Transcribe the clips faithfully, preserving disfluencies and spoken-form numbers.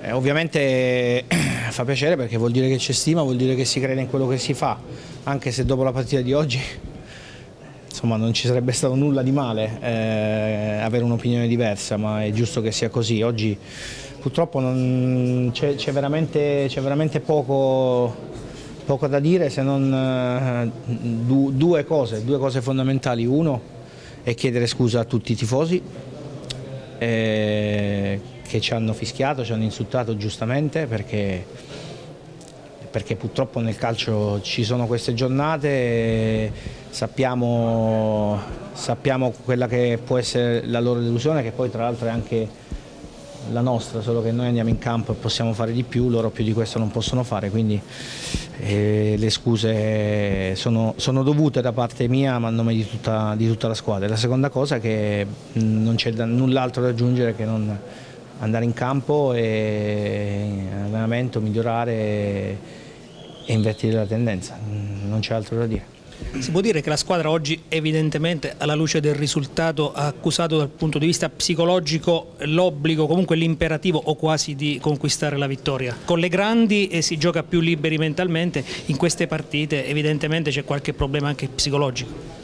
Eh, ovviamente fa piacere perché vuol dire che c'è stima, vuol dire che si crede in quello che si fa, anche se dopo la partita di oggi insomma, non ci sarebbe stato nulla di male eh, avere un'opinione diversa, ma è giusto che sia così. Oggi purtroppo c'è veramente, veramente poco, poco da dire se non eh, du, due cose, due cose fondamentali. Uno è chiedere scusa a tutti i tifosi eh, che ci hanno fischiato, ci hanno insultato giustamente perché, perché purtroppo nel calcio ci sono queste giornate, sappiamo, sappiamo quella che può essere la loro delusione, che poi tra l'altro è anche la nostra, solo che noi andiamo in campo e possiamo fare di più, loro più di questo non possono fare, quindi eh, le scuse sono, sono dovute da parte mia ma a nome di tutta, di tutta la squadra. La seconda cosa è che non c'è null'altro da aggiungere che non andare in campo e in allenamento, migliorare e invertire la tendenza, non c'è altro da dire. Si può dire che la squadra oggi evidentemente alla luce del risultato ha accusato dal punto di vista psicologico l'obbligo, comunque l'imperativo o quasi di conquistare la vittoria. Con le grandi e si gioca più liberi mentalmente, in queste partite evidentemente c'è qualche problema anche psicologico.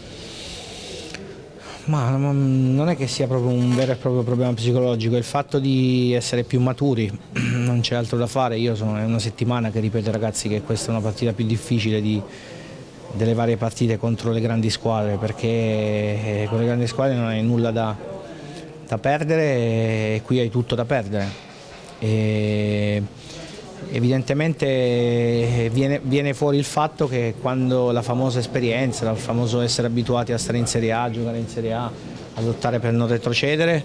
Ma non è che sia proprio un vero e proprio problema psicologico, è il fatto di essere più maturi, non c'è altro da fare. Io sono è una settimana che ripeto ai ragazzi che questa è una partita più difficile di, delle varie partite contro le grandi squadre, perché con le grandi squadre non hai nulla da, da perdere e qui hai tutto da perdere. E evidentemente viene, viene fuori il fatto che quando la famosa esperienza, il famoso essere abituati a stare in Serie A, a giocare in Serie A, a lottare per non retrocedere,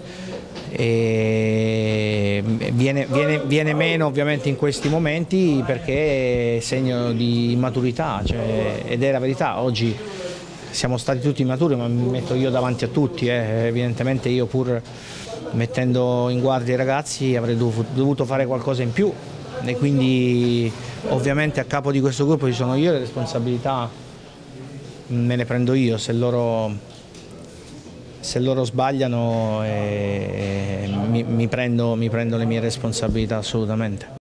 e viene, viene, viene meno ovviamente in questi momenti perché è segno di immaturità, cioè, ed è la verità. Oggi siamo stati tutti immaturi, ma mi metto io davanti a tutti, eh. Evidentemente io pur mettendo in guardia i ragazzi avrei dovuto fare qualcosa in più. E quindi ovviamente a capo di questo gruppo ci sono io, le responsabilità me le prendo io, se loro, se loro sbagliano eh, mi, mi, prendo, mi prendo le mie responsabilità assolutamente.